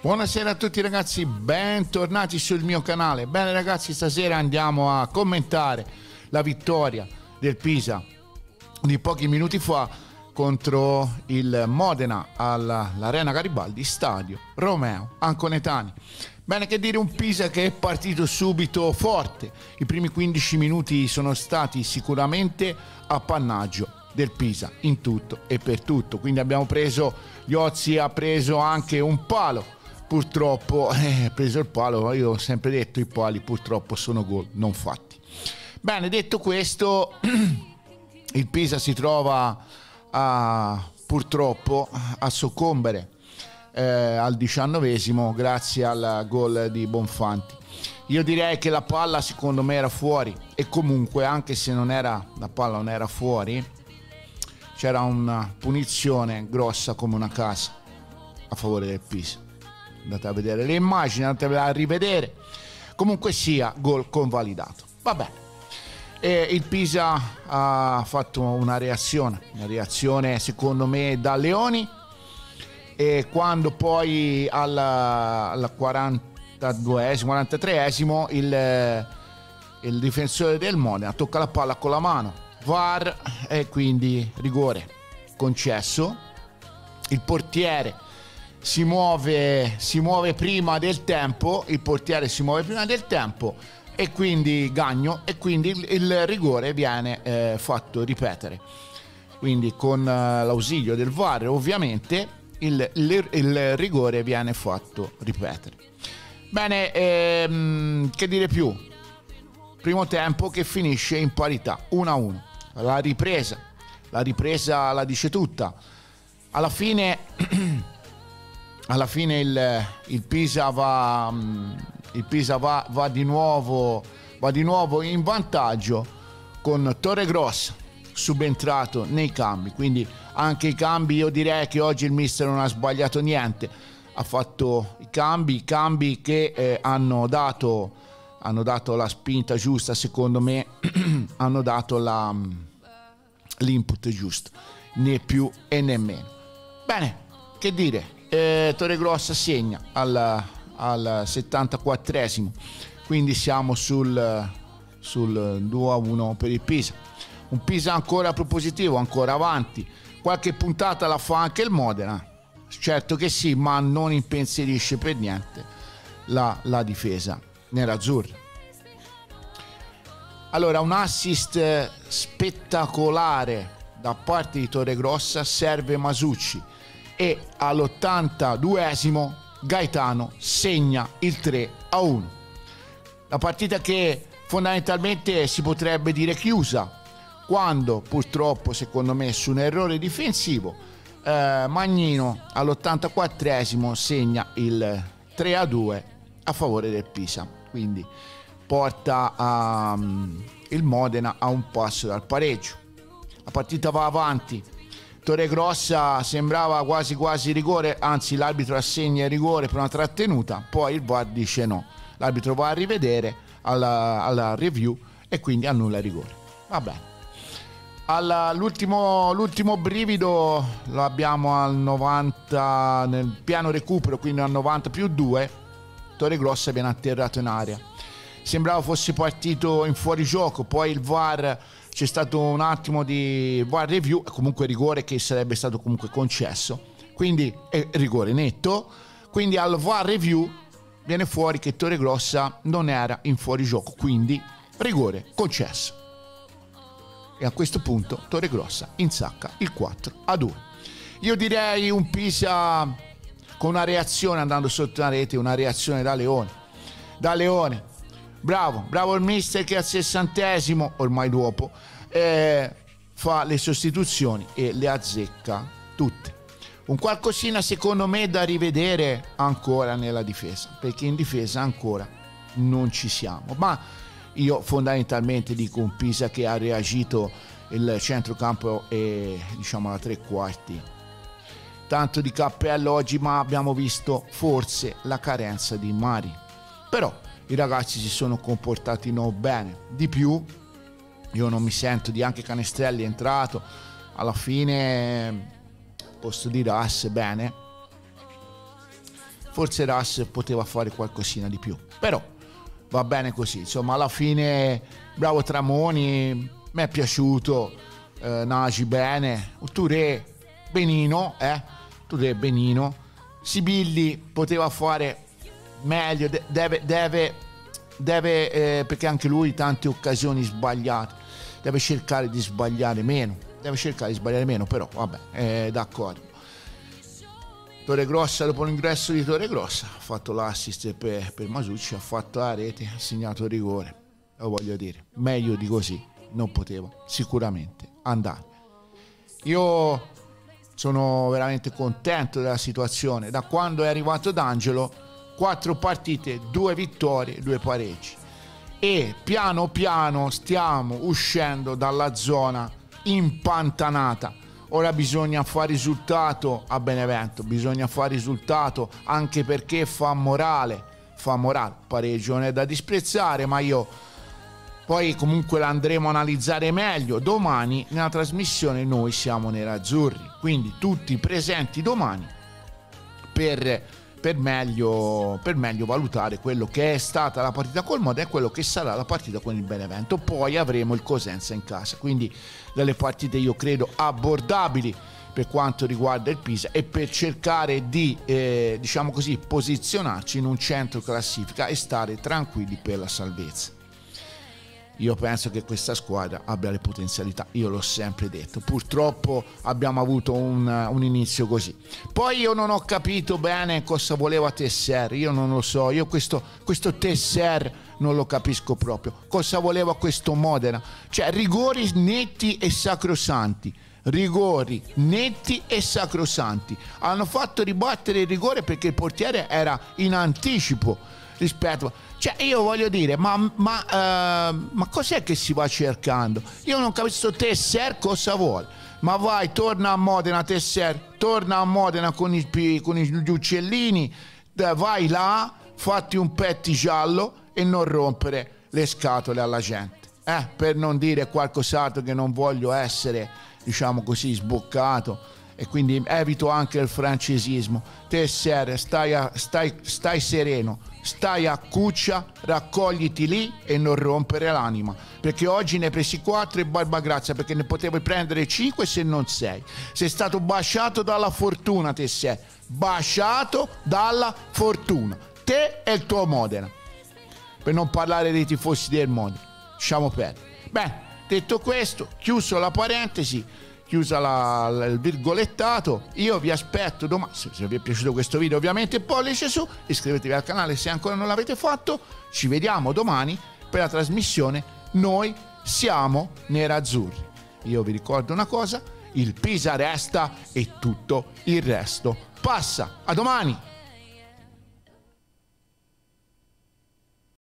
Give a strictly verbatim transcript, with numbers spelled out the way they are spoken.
Buonasera a tutti ragazzi, bentornati sul mio canale. Bene ragazzi, stasera andiamo a commentare la vittoria del Pisa di pochi minuti fa contro il Modena all'Arena Garibaldi, stadio Romeo Anconetani. Bene, che dire, un Pisa che è partito subito forte. I primi quindici minuti sono stati sicuramente appannaggio del Pisa in tutto e per tutto. Quindi abbiamo preso, Iozzi ha preso anche un palo, purtroppo eh, ha preso il palo. Io ho sempre detto, i pali purtroppo sono gol non fatti. Bene, detto questo, il Pisa si trova a, purtroppo a soccombere Eh, al diciannovesimo grazie al gol di Bonfanti. Io direi che la palla secondo me era fuori, e comunque anche se non era, la palla non era fuori, c'era una punizione grossa come una casa a favore del Pisa. Andate a vedere le immagini, andatevela a rivedere. Comunque sia, gol convalidato. Vabbè, e il Pisa ha fatto una reazione, una reazione secondo me da leoni. E quando poi alla, alla quarantaduesimo, quarantatreesimo il, il difensore del Modena tocca la palla con la mano, V A R, e quindi rigore concesso. Il portiere si muove, si muove prima del tempo, il portiere si muove prima del tempo e quindi Gagno, e quindi il, il rigore viene eh, fatto ripetere. Quindi con eh, l'ausilio del V A R ovviamente Il, il, il rigore viene fatto ripetere. Bene, ehm, che dire più? Primo tempo che finisce in parità, uno a uno. La ripresa, la ripresa la dice tutta. Alla fine, alla fine il, il Pisa va, il Pisa va, va di nuovo, va di nuovo in vantaggio con Torregrossa subentrato nei cambi. Quindi anche i cambi, io direi che oggi il mister non ha sbagliato niente, ha fatto i cambi, i cambi che eh, hanno dato hanno dato la spinta giusta, secondo me hanno dato la, l'input giusto, né più e né meno. Bene, che dire, eh, Torregrossa segna al, al settantaquattresimo, quindi siamo sul, sul due a uno per il Pisa. Un Pisa ancora propositivo, ancora avanti. Qualche puntata la fa anche il Modena, certo che sì, ma non impensierisce per niente la, la difesa nerazzurra. Allora, un assist spettacolare da parte di Torregrossa, serve Masucci, e all'ottantaduesimo Gaetano segna il tre a uno. La partita che fondamentalmente si potrebbe dire chiusa, quando purtroppo, secondo me, su un errore difensivo, eh, Magnino all'ottantaquattresimo segna il tre a due a favore del Pisa, quindi porta a, um, il Modena a un passo dal pareggio. La partita va avanti, Torregrossa sembrava quasi quasi rigore, anzi l'arbitro assegna il rigore per una trattenuta, poi il V A R dice no, l'arbitro va a rivedere alla, alla review e quindi annulla il rigore. Va bene. Alla, l'ultimo, l'ultimo brivido lo abbiamo al novanta nel piano recupero, quindi al novanta più due Torregrossa viene atterrato in area. Sembrava fosse partito in fuorigioco, poi il V A R, c'è stato un attimo di V A R review, comunque rigore che sarebbe stato comunque concesso, quindi è rigore netto, quindi al V A R review viene fuori che Torregrossa non era in fuorigioco, quindi rigore concesso. E a questo punto Torregrossa insacca il quattro a due. Io direi un Pisa con una reazione, andando sotto una rete, una reazione da leone. Da leone. Bravo, bravo il mister che al sessantesimo, ormai dopo, eh, fa le sostituzioni e le azzecca tutte. Un qualcosina secondo me da rivedere ancora nella difesa, perché in difesa ancora non ci siamo. Ma io fondamentalmente dico un Pisa che ha reagito, il centrocampo e diciamo la tre quarti. Tanto di cappello oggi, ma abbiamo visto forse la carenza di Mari. Però i ragazzi si sono comportati no bene. Di più, io non mi sento di, anche Canestrelli è entrato, alla fine posto di Ras bene. forse Ras poteva fare qualcosina di più, però va bene così, insomma alla fine bravo Tramoni, mi è piaciuto, eh, Nagy bene, Touré benino, eh? Touré benino, Sibilli poteva fare meglio, de- deve, deve, deve eh, perché anche lui tante occasioni sbagliate, deve cercare di sbagliare meno, deve cercare di sbagliare meno, però vabbè, eh, d'accordo. Torregrossa, dopo l'ingresso di Torregrossa, ha fatto l'assist per, per Masucci, ha fatto la rete, ha segnato il rigore. Lo voglio dire, meglio di così non poteva sicuramente andare. Io sono veramente contento della situazione. Da quando è arrivato D'Angelo, quattro partite, due vittorie, due pareggi. E piano piano stiamo uscendo dalla zona impantanata. Ora bisogna fare risultato a Benevento, bisogna fare risultato anche perché fa morale, fa morale, pareggio non è da disprezzare, ma io poi comunque l'andremo a analizzare meglio domani nella trasmissione. Noi siamo nerazzurri, quindi tutti presenti domani per, per, meglio, per meglio valutare quello che è stata la partita col Modena e quello che sarà la partita con il Benevento. Poi avremo il Cosenza in casa, quindi delle partite io credo abbordabili per quanto riguarda il Pisa e per cercare di eh, diciamo così posizionarci in un centro classifica e stare tranquilli per la salvezza. Io penso che questa squadra abbia le potenzialità, io l'ho sempre detto, purtroppo abbiamo avuto un, un inizio così. Poi io non ho capito bene cosa voleva Tesser, io non lo so, io questo, questo Tesser non lo capisco proprio, cosa voleva questo Modena, cioè rigori netti e sacrosanti, rigori netti e sacrosanti, hanno fatto ribattere il rigore perché il portiere era in anticipo rispetto, cioè io voglio dire, ma, ma, uh, ma cos'è che si va cercando? Io non capisco Tesser cosa vuole, ma vai, torna a Modena Tesser, torna a Modena con, i, con gli uccellini, vai là, fatti un petti giallo e non rompere le scatole alla gente, eh? Per non dire qualcos'altro che non voglio essere, diciamo così, sboccato, e quindi evito anche il francesismo. Tesser, stai, a, stai, stai sereno, stai a cuccia, raccogliti lì e non rompere l'anima, perché oggi ne hai presi quattro e barba grazia, perché ne potevi prendere cinque se non sei. Sei stato baciato dalla fortuna, Tesser, baciato dalla fortuna, te e il tuo Modena, per non parlare dei tifosi del Modena, lasciamo perdere. Beh, detto questo, chiuso la parentesi, chiusa la, la, il virgolettato, io vi aspetto domani. Se, se vi è piaciuto questo video, ovviamente pollice su, iscrivetevi al canale se ancora non l'avete fatto. Ci vediamo domani per la trasmissione Noi siamo nerazzurri. Io vi ricordo una cosa: il Pisa resta e tutto il resto passa. A domani.